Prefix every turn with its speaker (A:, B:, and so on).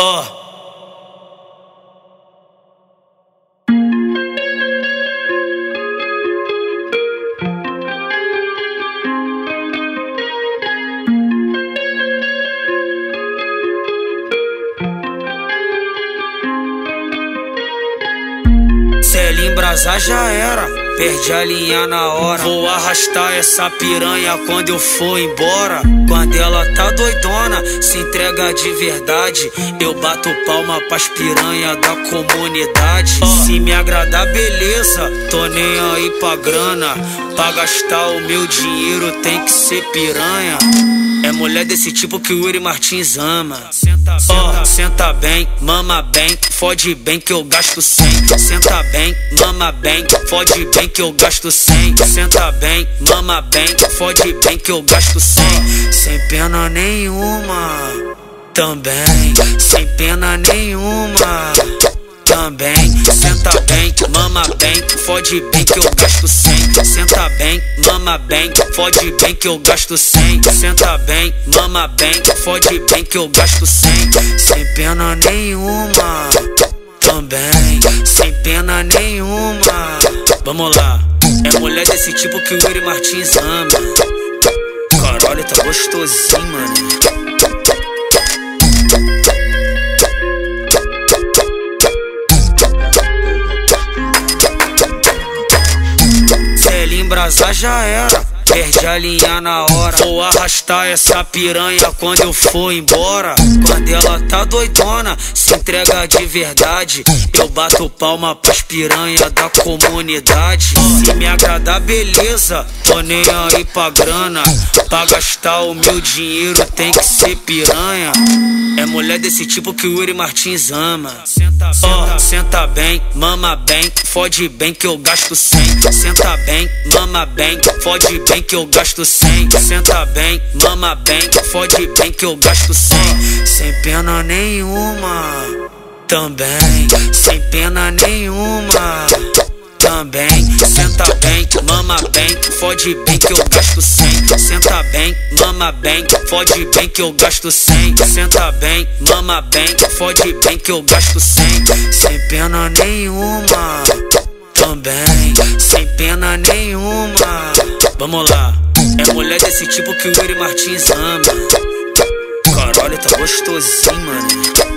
A: Ó. Se ela embrasar já era, perde a linha na hora. Vou arrastar essa piranha quando eu for embora. Quando ela tá doidona, se entrega de verdade, eu bato palma pras piranha da comunidade. Se me agradar, beleza, tô nem aí pra grana. Pra gastar o meu dinheiro tem que ser piranha. É mulher desse tipo que o Yuri Martins ama. Senta bem, mama bem, fode bem que eu gasto 100. Senta bem, mama bem, fode bem que eu gasto 100. Senta bem, mama bem, fode bem que eu gasto 100. Sem pena nenhuma, também. Sem pena nenhuma, também. Senta bem, mama bem, fode bem que eu gasto 100. Senta bem, mama bem, fode bem que eu gasto 100. Senta bem, mama bem, fode bem que eu gasto 100. Sem pena nenhuma, também. Sem pena nenhuma. Vamos lá. É mulher desse tipo que o Yuri Martins ama. Caralho, tá gostosinho, mano. Embrasar já era, perde a linha na hora. Vou arrastar essa piranha quando eu for embora. Quando ela tá doidona, se entrega de verdade, eu bato palma pras piranha da comunidade. Se me agradar, beleza, tô nem aí pra grana. Pra gastar o meu dinheiro tem que ser piranha. É mulher desse tipo que o Yuri Martins ama. Senta bem, mama bem, fode bem que eu gasto 100. Senta bem, mama bem, fode bem que eu gasto 100. Senta bem, mama bem, fode bem que eu gasto 100. Sem pena nenhuma, também. Sem pena nenhuma, também. Senta bem, mama bem, fode bem que eu gasto 100. Senta bem, mama bem, fode bem que eu gasto 100. Senta bem, mama bem, fode bem que eu gasto 100. Sem pena nenhuma, também. Sem pena nenhuma. Vamos lá. É mulher desse tipo que o Yuri Martins ama. Caralho, tá gostosinho, mano.